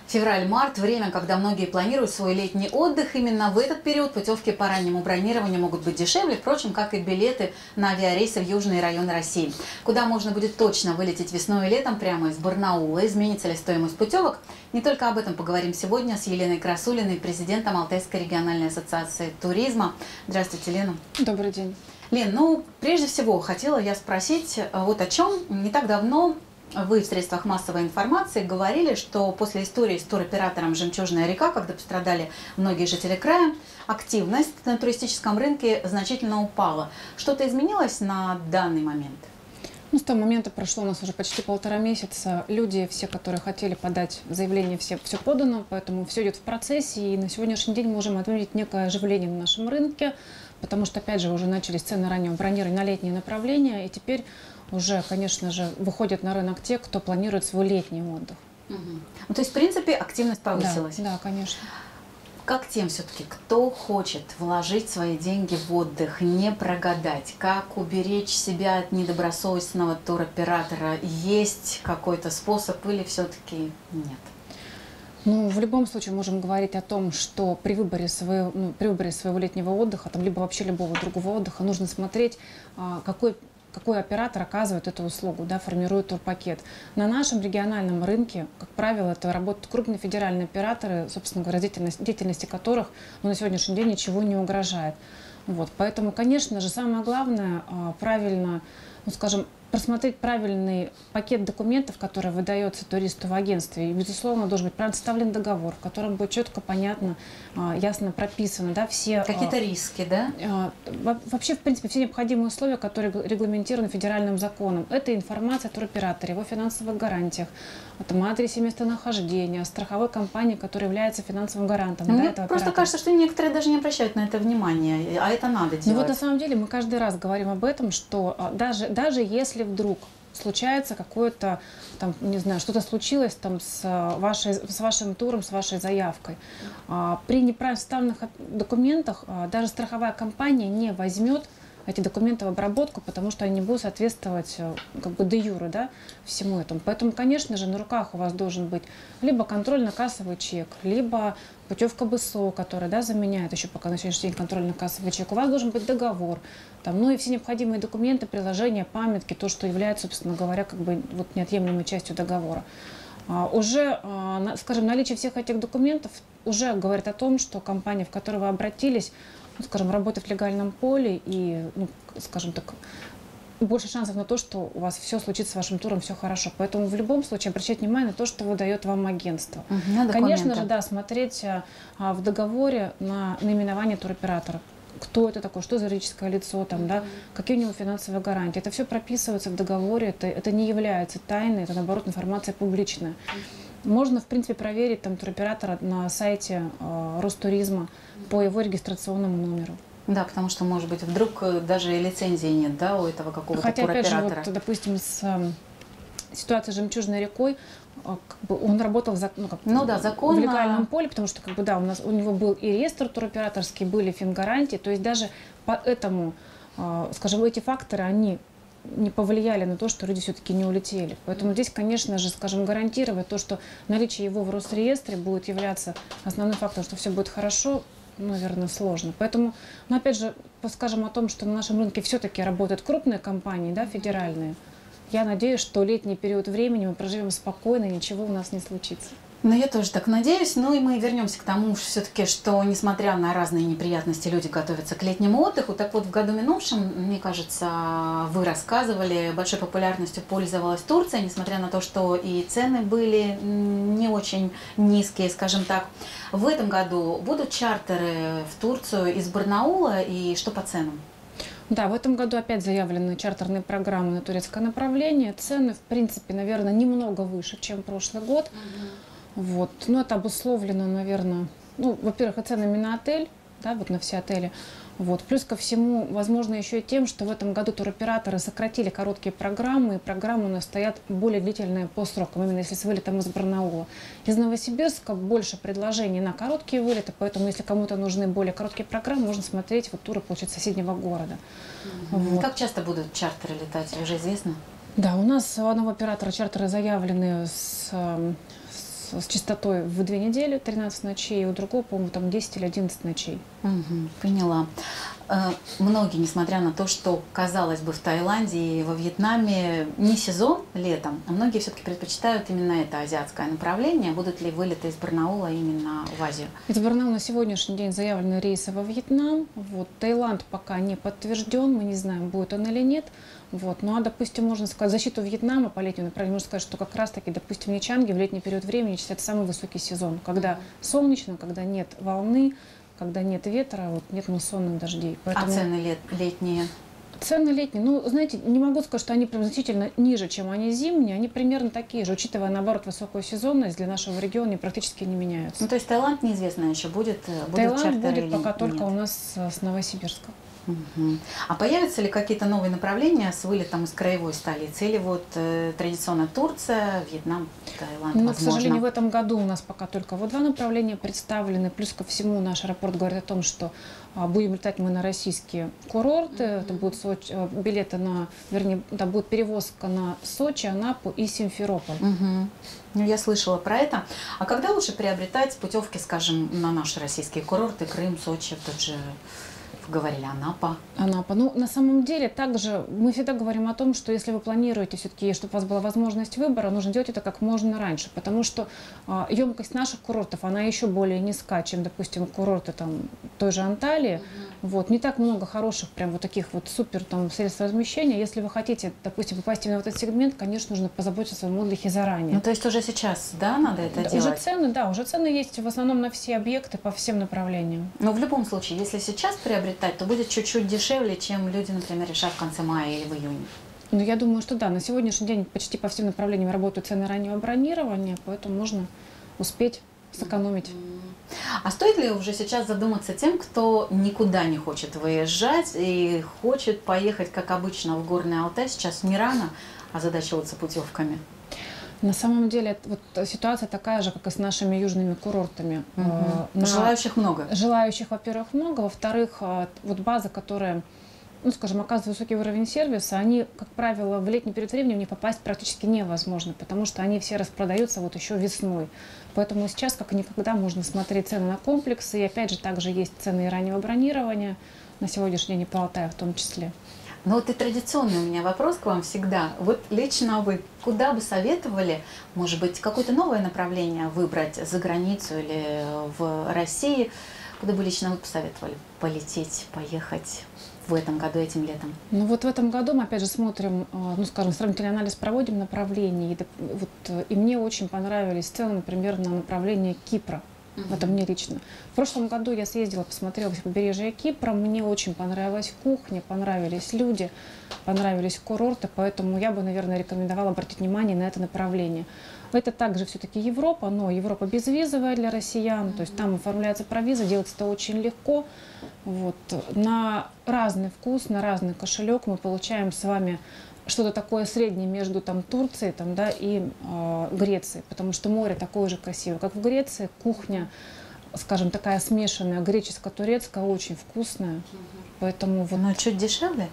Февраль-март – время, когда многие планируют свой летний отдых. Именно в этот период путевки по раннему бронированию могут быть дешевле, впрочем, как и билеты на авиарейсы в южные районы России. Куда можно будет точно вылететь весной и летом прямо из Барнаула? Изменится ли стоимость путевок? Не только об этом поговорим сегодня с Еленой Красулиной, президентом Алтайской региональной ассоциации туризма. Здравствуйте, Лена. Добрый день. Лен, прежде всего хотела я спросить вот о чем. Не так давно вы в средствах массовой информации говорили, что после истории с туроператором «Жемчужная река», когда пострадали многие жители края, активность на туристическом рынке значительно упала. Что-то изменилось на данный момент? С того момента прошло у нас уже почти 1,5 месяца. Люди, все, которые хотели подать заявление, все подано, поэтому все идет в процессе. И на сегодняшний день мы можем отметить некое оживление на нашем рынке, потому что, опять же, уже начались цены раннего бронирования на летние направления. И теперь уже, конечно же, выходят на рынок те, кто планирует свой летний отдых. То есть, в принципе, активность повысилась? Да, конечно. Как тем все-таки, кто хочет вложить свои деньги в отдых, не прогадать? Как уберечь себя от недобросовестного туроператора? Есть какой-то способ или все-таки нет? В любом случае можем говорить о том, что при выборе своего летнего отдыха, либо вообще любого другого отдыха, нужно смотреть, какой оператор оказывает эту услугу, формирует турпакет. На нашем региональном рынке, как правило, это работают крупные федеральные операторы, собственно говоря, деятельности которых на сегодняшний день ничего не угрожает. Поэтому, конечно же, самое главное правильно, просмотреть правильный пакет документов, который выдается туристу в агентстве. И, безусловно, должен быть правильно составлен договор, в котором будет четко, понятно, ясно прописано, все... Какие-то риски, да? Вообще, в принципе, все необходимые условия, которые регламентированы федеральным законом. Это информация о туроператоре, его финансовых гарантиях, о адресе местонахождения, о страховой компании, которая является финансовым гарантом. Мне просто кажется, что некоторые даже не обращают на это внимания, а это надо делать. На самом деле мы каждый раз говорим об этом, что даже если вдруг случается какое-то, не знаю, что-то случилось с вашим туром, с вашей заявкой, при неправильно составленных документах даже страховая компания не возьмет эти документы в обработку, потому что они не будут соответствовать де юре, всему этому. Поэтому, конечно же, на руках у вас должен быть либо контрольно-кассовый чек, либо путевка БСО, которая заменяет еще пока на сегодняшний день контрольно-кассовый чек. У вас должен быть договор, и все необходимые документы, приложения, памятки, то, что является, собственно говоря, неотъемлемой частью договора. Уже, наличие всех этих документов уже говорит о том, что компания, в которую вы обратились, работает в легальном поле и, больше шансов на то, что у вас все случится с вашим туром, все хорошо. Поэтому в любом случае обращать внимание на то, что выдает вам агентство. Конечно же, смотреть в договоре на наименование туроператора. Кто это такой, что за юридическое лицо, какие у него финансовые гарантии. Это все прописывается в договоре, это не является тайной, это, наоборот, информация публичная. Можно, в принципе, проверить туроператора на сайте Ростуризма по его регистрационному номеру. Да, потому что, может быть, вдруг даже лицензии нет, у этого какого-то туроператора. Опять же, допустим, с ситуацией с «Жемчужной рекой», он работал законно в легальном поле, потому что у него был и реестр туроператорский, были фингарантии, то есть даже поэтому, эти факторы, они не повлияли на то, что люди все-таки не улетели. Поэтому здесь, конечно же, гарантировать то, что наличие его в Росреестре будет являться основным фактором, что все будет хорошо, наверное, сложно. Поэтому, опять же, скажем о том, что на нашем рынке все-таки работают крупные компании, федеральные. Я надеюсь, что летний период времени мы проживем спокойно, и ничего у нас не случится. Я тоже так надеюсь. И мы вернемся к тому, все-таки, что, несмотря на разные неприятности, люди готовятся к летнему отдыху. Так вот, в году минувшем, мне кажется, вы рассказывали, большой популярностью пользовалась Турция, несмотря на то, что и цены были не очень низкие, скажем так. В этом году будут чартеры в Турцию из Барнаула, и что по ценам? Да, в этом году опять заявлены чартерные программы на турецкое направление. Цены, в принципе, наверное, немного выше, чем прошлый год. Это обусловлено, наверное, во-первых, ценами на отель, на все отели. Плюс ко всему, возможно, еще и тем, что в этом году туроператоры сократили короткие программы, и программы у нас стоят более длительные по срокам, именно если с вылетом из Барнаула. Из Новосибирска больше предложений на короткие вылеты, поэтому если кому-то нужны более короткие программы, можно смотреть туры, получить соседнего города. Как часто будут чартеры летать, уже известно? Да, у нас у одного оператора чартеры заявлены с с частотой в 2 недели, 13 ночей, у другого, по-моему, там 10 или 11 ночей. Поняла. Многие, несмотря на то, что, казалось бы, в Таиланде и во Вьетнаме не сезон летом, а многие все-таки предпочитают именно это азиатское направление. Будут ли вылеты из Барнаула именно в Азию? Из Барнаула на сегодняшний день заявлены рейсы во Вьетнам. Вот. Таиланд пока не подтвержден, мы не знаем, будет он или нет. Вот. Ну а, допустим, можно сказать, защиту Вьетнама по летнему направлению, можно сказать, что как раз-таки, допустим, Ничанги в летний период времени считается самый высокий сезон, когда солнечно, когда нет волны, когда нет ветра, вот, нет муссонных дождей. Поэтому... А цены летние? Цены летние, ну, знаете, не могу сказать, что они прям значительно ниже, чем они зимние, они примерно такие же, учитывая, наоборот, высокую сезонность, для нашего региона они практически не меняются. Ну, то есть Таиланд неизвестно еще, будет Таиланд будет пока только у нас с Новосибирска. А появятся ли какие-то новые направления с вылетом из краевой столицы? Или вот традиционно Турция, Вьетнам, Таиланд, Ну, возможно? к сожалению, в этом году у нас пока только вот 2 направления представлены. Плюс ко всему наш аэропорт говорит о том, что будем летать мы на российские курорты. Это будут билеты на, вернее, это будет перевозка на Сочи, Анапу и Симферополь. Ну, я слышала про это. А когда лучше приобретать путевки, скажем, на наши российские курорты, Крым, Сочи, тот же... Говорили, Анапа. Анапа. Ну, на самом деле, также мы всегда говорим о том, что если вы планируете все-таки, чтобы у вас была возможность выбора, нужно делать это как можно раньше, потому что емкость наших курортов, она еще более низка, чем, допустим, курорты там той же Анталии. Вот. Не так много хороших, прям вот таких вот супер там средств размещения. Если вы хотите, допустим, попасть именно в этот сегмент, конечно, нужно позаботиться о своем отдыхе заранее. Ну, то есть уже сейчас, да, надо это делать? Уже цены есть в основном на все объекты по всем направлениям. Но в любом случае, если сейчас приобретать, то будет чуть-чуть дешевле, чем люди, например, решат в конце мая или в июне. Ну, я думаю, что да. На сегодняшний день почти по всем направлениям работают цены раннего бронирования, поэтому можно успеть сэкономить. А стоит ли уже сейчас задуматься тем, кто никуда не хочет выезжать и хочет поехать, как обычно, в Горный Алтай? Сейчас не рано озадачиваться путевками. На самом деле вот ситуация такая же, как и с нашими южными курортами. Желающих много? Желающих, во-первых, много. Во-вторых, вот базы, которые, ну, скажем, оказывают высокий уровень сервиса, они, как правило, в летний период времени в них попасть практически невозможно, потому что они все распродаются вот еще весной. Поэтому сейчас, как никогда, можно смотреть цены на комплексы. И опять же, также есть цены и раннего бронирования, на сегодняшний день и по Алтаю в том числе. Ну вот и традиционный у меня вопрос к вам всегда. Вот лично вы куда бы советовали, может быть, какое-то новое направление выбрать за границу или в России? Куда бы лично вы посоветовали полететь, поехать в этом году, этим летом? Ну вот в этом году мы опять же смотрим, ну скажем, сравнительный анализ проводим направлений. И мне очень понравились цены, например, на направление Кипра. Это мне лично. В прошлом году я съездила, посмотрела все побережье Кипра. Мне очень понравилась кухня, понравились люди, понравились курорты. Поэтому я бы, наверное, рекомендовала обратить внимание на это направление. Это также все-таки Европа, но Европа безвизовая для россиян. То есть там оформляется провиза, делается это очень легко. Вот. На разный вкус, на разный кошелек мы получаем с вами что-то такое среднее между там, Турцией там, да, и Грецией, потому что море такое же красивое, как в Греции. Кухня, скажем, такая смешанная, греческо-турецкая, очень вкусная. Поэтому вот... Но чуть дешевле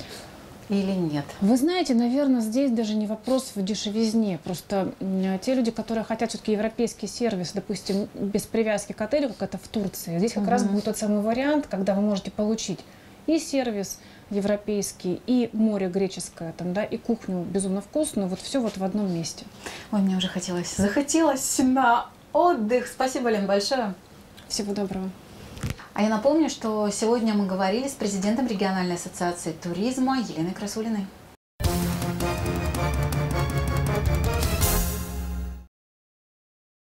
или нет? Вы знаете, наверное, здесь даже не вопрос в дешевизне. Просто те люди, которые хотят все-таки европейский сервис, допустим, без привязки к отелю, как это в Турции, здесь как раз будет тот самый вариант, когда вы можете получить и сервис европейский, и море греческое, там, да, и кухню безумно вкусную, вот все вот в одном месте. Ой, мне уже захотелось на отдых. Спасибо, Лен, большое. Всего доброго. А я напомню, что сегодня мы говорили с президентом региональной ассоциации туризма Еленой Красулиной.